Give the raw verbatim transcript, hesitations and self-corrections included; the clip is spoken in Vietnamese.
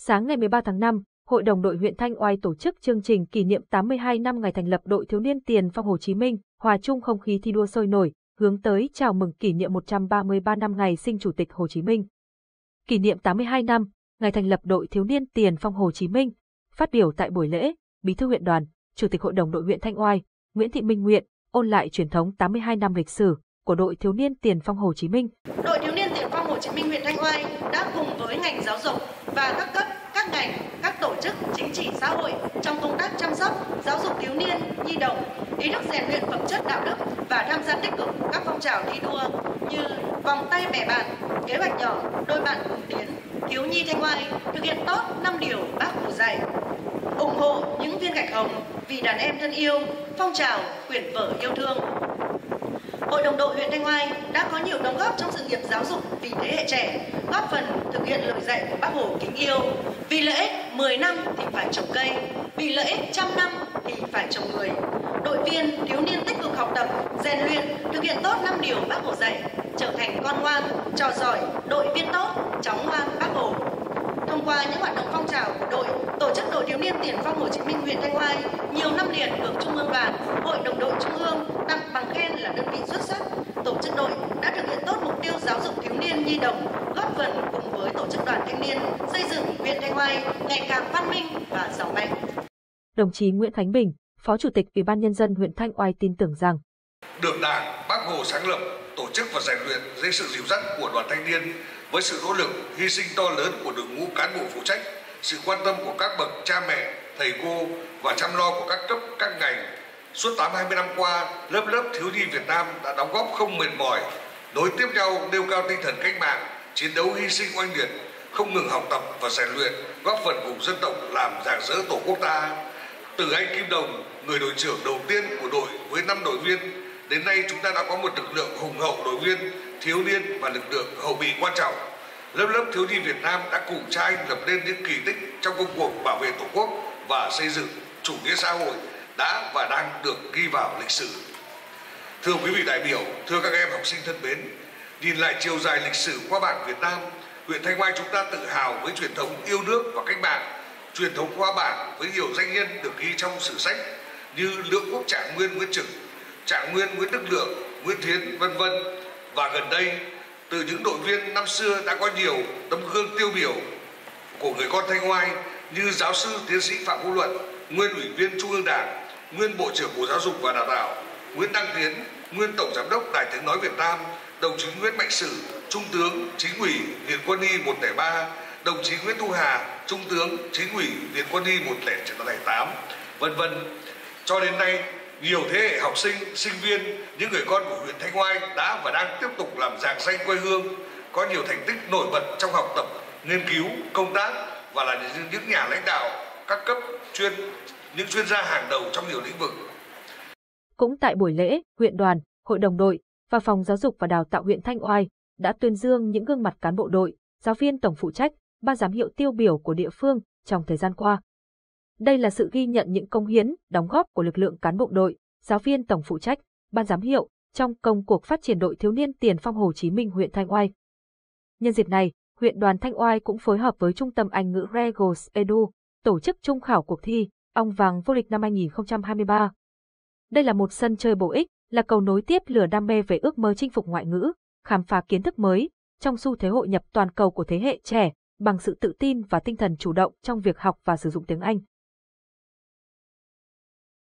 Sáng ngày mười ba tháng năm, Hội đồng đội huyện Thanh Oai tổ chức chương trình kỷ niệm tám mươi hai năm ngày thành lập Đội Thiếu niên Tiền phong Hồ Chí Minh, hòa chung không khí thi đua sôi nổi, hướng tới chào mừng kỷ niệm một trăm ba mươi ba năm ngày sinh Chủ tịch Hồ Chí Minh. Kỷ niệm tám mươi hai năm, ngày thành lập Đội Thiếu niên Tiền phong Hồ Chí Minh. Phát biểu tại buổi lễ, Bí thư huyện đoàn, Chủ tịch Hội đồng đội huyện Thanh Oai, Nguyễn Thị Minh Nguyện, ôn lại truyền thống tám mươi hai năm lịch sử của Đội Thiếu niên Tiền phong Hồ Chí Minh. Đội Thiếu niên Tiền phong Hồ Chí Minh huyện Thanh Oai đã cùng với ngành giáo dục và các cấp, các ngành, các tổ chức chính trị xã hội trong công tác chăm sóc, giáo dục thiếu niên, nhi đồng, ý thức rèn luyện phẩm chất đạo đức và tham gia tích cực các phong trào thi đua như vòng tay bè bạn, kế hoạch nhỏ, đôi bạn cùng tiến, thiếu nhi Thanh Oai thực hiện tốt năm điều Bác Hồ dạy, ủng hộ những viên gạch hồng vì đàn em thân yêu, phong trào quyển vở yêu thương. Hội đồng đội huyện Thanh Oai đã có nhiều đóng góp trong sự nghiệp giáo dục vì thế hệ trẻ, góp phần thực hiện lời dạy của Bác Hồ kính yêu. Vì lợi ích mười năm thì phải trồng cây, vì lợi ích trăm năm thì phải trồng người. Đội viên thiếu niên tích cực học tập, rèn luyện, thực hiện tốt năm điều Bác Hồ dạy, trở thành con ngoan, trò giỏi, đội viên tốt, cháu ngoan Bác Hồ. Thông qua những hoạt động phong trào của đội, tổ chức Đội Thiếu niên Tiền phong Hồ Chí Minh huyện Thanh Oai nhiều năm liền được Trung ương Đoàn, Hội đồng đội Trung ương tặng bằng khen là đơn vị xuất sắc. Tổ chức đội đã thực hiện tốt mục tiêu giáo dục thiếu niên nhi đồng, góp phần cùng với tổ chức đoàn thanh niên xây dựng huyện Thanh Oai ngày càng văn minh và giàu mạnh. Đồng chí Nguyễn Khánh Bình, Phó Chủ tịch Ủy ban Nhân dân huyện Thanh Oai tin tưởng rằng được Đảng, Bác Hồ sáng lập, tổ chức và rèn luyện dưới sự dìu dắt của đoàn thanh niên, với sự nỗ lực, hy sinh to lớn của đội ngũ cán bộ phụ trách, sự quan tâm của các bậc cha mẹ, thầy cô và chăm lo của các cấp, các ngành. Suốt tám mươi hai năm qua, lớp lớp thiếu nhi Việt Nam đã đóng góp không mệt mỏi, nối tiếp nhau nêu cao tinh thần cách mạng, chiến đấu hy sinh oanh liệt, không ngừng học tập và rèn luyện, góp phần cùng dân tộc làm rạng rỡ Tổ quốc ta. Từ anh Kim Đồng, người đội trưởng đầu tiên của đội với năm đội viên, đến nay chúng ta đã có một lực lượng hùng hậu đội viên, thiếu niên và lực lượng hậu bị quan trọng. Lớp lớp thiếu nhi Việt Nam đã cùng cha anh lập nên những kỳ tích trong công cuộc bảo vệ Tổ quốc và xây dựng chủ nghĩa xã hội đã và đang được ghi vào lịch sử. Thưa quý vị đại biểu, thưa các em học sinh thân mến, nhìn lại chiều dài lịch sử qua bảng Việt Nam, huyện Thanh Oai chúng ta tự hào với truyền thống yêu nước và cách mạng, truyền thống qua bảng với nhiều danh nhân được ghi trong sử sách như Lượng Quốc Trạng Nguyên Nguyễn Trực, Trạng Nguyên Nguyễn Đức Lượng, Nguyễn Thiến, vân vân. Và gần đây, từ những đội viên năm xưa đã có nhiều tấm gương tiêu biểu của người con Thanh Oai như giáo sư tiến sĩ Phạm Vũ Luận, nguyên ủy viên Trung ương Đảng, nguyên Bộ trưởng Bộ Giáo dục và Đào tạo, Nguyễn Đăng Tiến, nguyên Tổng giám đốc Đài Tiếng nói Việt Nam, đồng chí Nguyễn Mạnh Sử, Trung tướng, Chính ủy Viện Quân y một không ba, đồng chí Nguyễn Thu Hà, Trung tướng, Chính ủy Viện Quân y một không tám, vân vân. Cho đến nay, nhiều thế hệ học sinh, sinh viên, những người con của huyện Thanh Oai đã và đang tiếp tục làm rạng danh quê hương, có nhiều thành tích nổi bật trong học tập, nghiên cứu, công tác và là những nhà lãnh đạo các cấp chuyên, những chuyên gia hàng đầu trong nhiều lĩnh vực. Cũng tại buổi lễ, huyện đoàn, hội đồng đội và phòng giáo dục và đào tạo huyện Thanh Oai đã tuyên dương những gương mặt cán bộ đội, giáo viên tổng phụ trách, ban giám hiệu tiêu biểu của địa phương trong thời gian qua. Đây là sự ghi nhận những công hiến, đóng góp của lực lượng cán bộ đội, giáo viên tổng phụ trách, ban giám hiệu trong công cuộc phát triển Đội Thiếu niên Tiền phong Hồ Chí Minh huyện Thanh Oai. Nhân dịp này, huyện đoàn Thanh Oai cũng phối hợp với Trung tâm Anh ngữ Regos Edu tổ chức trung khảo cuộc thi Ong vàng vô địch năm hai nghìn không trăm hai mươi ba. Đây là một sân chơi bổ ích, là cầu nối tiếp lửa đam mê về ước mơ chinh phục ngoại ngữ, khám phá kiến thức mới trong xu thế hội nhập toàn cầu của thế hệ trẻ bằng sự tự tin và tinh thần chủ động trong việc học và sử dụng tiếng Anh.